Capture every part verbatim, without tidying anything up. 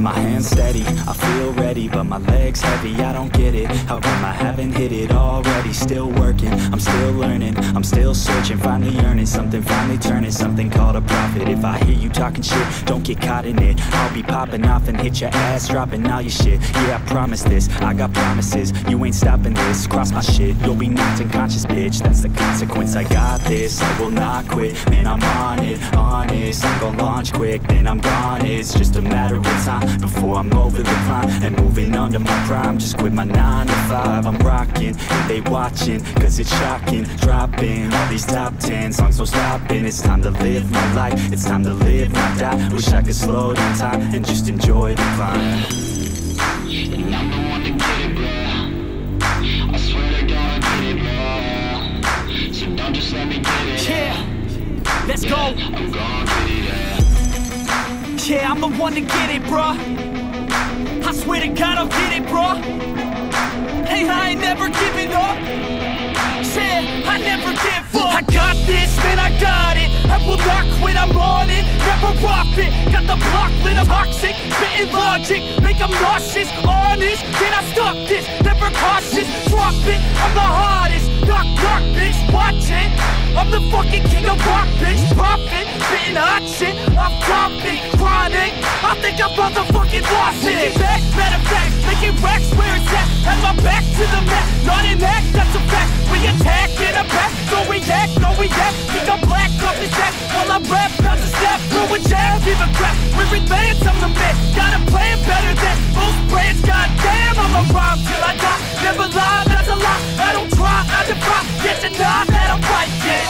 My hands steady, I feel ready, but my legs heavy, I don't get it. How come I haven't hit it already? Still working, I'm still learning, I'm still searching, finally earning something, finally turning something called a profit. If I hear you talking shit, don't get caught in it. I'll be popping off and hit your ass, dropping all your shit. Yeah, I promise this, I got promises, you ain't stopping this. Cross my shit, you'll be knocked unconscious, bitch. That's the consequence, I got this, I will not quit. Man, I'm on it, honest, I'm gon' launch quick, then I'm gone. It's just a matter of time before I'm over the climb and moving under my prime. Just quit my nine to five, I'm rocking, and they watching, cause it's shocking. Dropping all these top ten songs, no stopping. It's time to live my life, it's time to live, not die. Wish I could slow down time and just enjoy the climb. And I'm the one to get it, bro. I swear to God I get it, bro. So don't just let me get it. Yeah, let's go. I'm gon' get it, yeah. Yeah, I'm the one to get it, bruh. I swear to God I'll get it, bruh. Hey, I ain't never giving up. Yeah, I never give up. I got this, man, I got it. I will not quit, I'm on it. Never off it. Got the block lit up, toxic, spitting logic, make them nauseous, honest. Can I stop this? Never cautious, drop it. I'm the hardest. Knock, knock, bitch, watch it. I'm the fucking king of rock, bitch. Profit, spitting hot shit. I'm topic, chronic. I think I'm motherfucking lost it. Take it back, matter of fact, making racks where it's at. Have my back to the mat, not an act, that's a fact. We attack in a back, don't react, don't react. Think I'm black off his back while I rap, bounce a step, throw a jab, give a crap. We're advanced, I'm the man. Got a plan better than most brands. Goddamn, I'm a rhyme till I die. Never lie, that's a lie. I don't try, I defy. Get to nod that I'm right, yeah.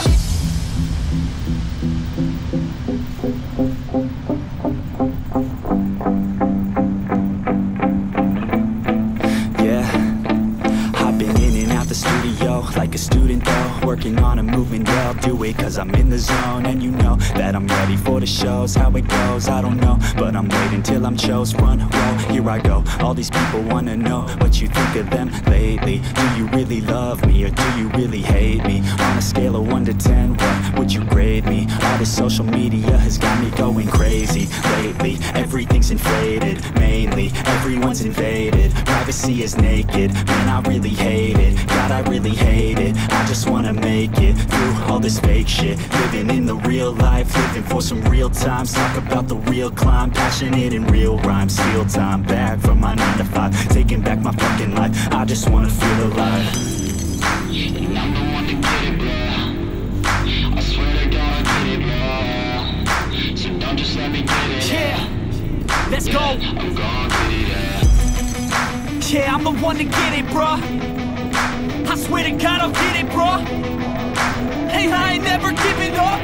Like a student though, working on a movement, yeah, I'll do it cause I'm in the zone. And you know that I'm ready for the shows. How it goes, I don't know, but I'm waiting till I'm chose. Front row, here I go. All these people wanna know what you think of them lately. Do you really love me or do you really hate me? On a scale of one to ten, what would you grade me? All this social media has got me going crazy lately. Everything's inflated, mainly everyone's invaded. Privacy is naked, man, I really hate it. God, I really hate it. I just wanna make it through all this fake shit. Living in the real life, living for some real times. Talk about the real climb, passionate in real rhymes. Steal time back from my nine to five, taking back my fucking life. I just wanna feel alive. And I'm the one to get it, bro. I swear to God I get it, bro. So don't just let me get it. Yeah, let's go. I'm gon' get it, yeah. Yeah, I'm the one to get it, bruh. I swear to God I'll get it, bruh. Hey, I ain't never giving up.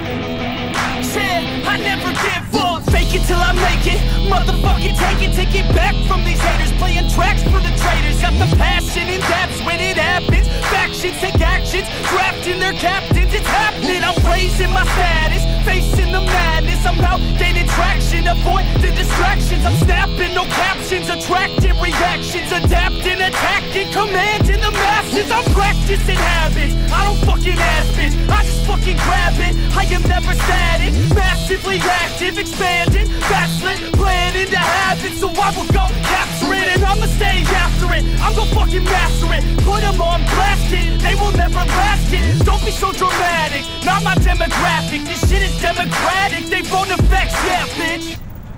Yeah, I never give up. Fake it till I make it. Motherfucking take it, take it back from these haters. Playing tracks for the traitors. Got the passion and that's when it happens. Factions take actions, drafting their captains. It's happening, I'm raising my status, facing the madness. I'm out gaining traction, avoid the distractions. I'm snapping, no captions, attracting reactions. Adapting, attacking, commanding the masses. I'm practicing habits, I don't fucking ask bitch, I just fucking grab it. I am never static, massively active, expanding, backslid, planning to have it. So I will go capture it and I'ma stay after it. I'm gonna fucking master it, put them on blast it. They will never last it, don't be so dramatic. Not my demographic, this shit is democratic. They vote effects, yeah bitch.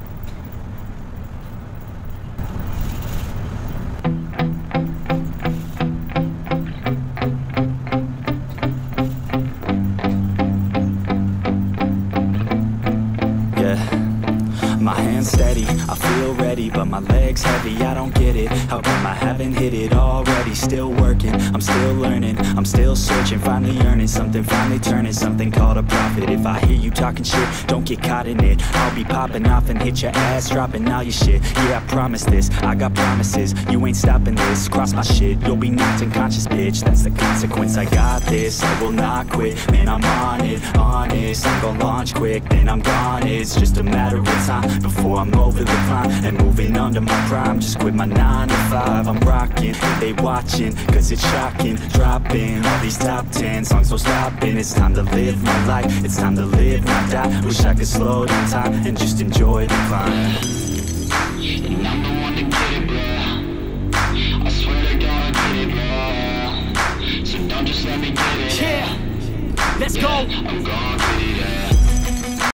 My hands steady, I feel ready, but my legs heavy, I don't get it. How come I haven't hit it already? Still working, I'm still learning, I'm still searching, finally earning something, finally turning something called a profit. If I hear you talking shit, don't get caught in it. I'll be popping off and hit your ass, dropping all your shit. Yeah, I promise this, I got promises, you ain't stopping this. Cross my shit, you'll be knocked unconscious, bitch. That's the consequence, I got this, I will not quit. Man, I'm on it, honest, I'm gon' launch quick, then I'm gone. It's just a matter of time before I'm over the climb and moving under my prime. Just quit my nine to five, I'm rocking, they watching, cause it's shocking. Dropping all these top ten songs, no stopping. It's time to live my life, it's time to live, not die. Wish I could slow down time and just enjoy the climb. I'm gone.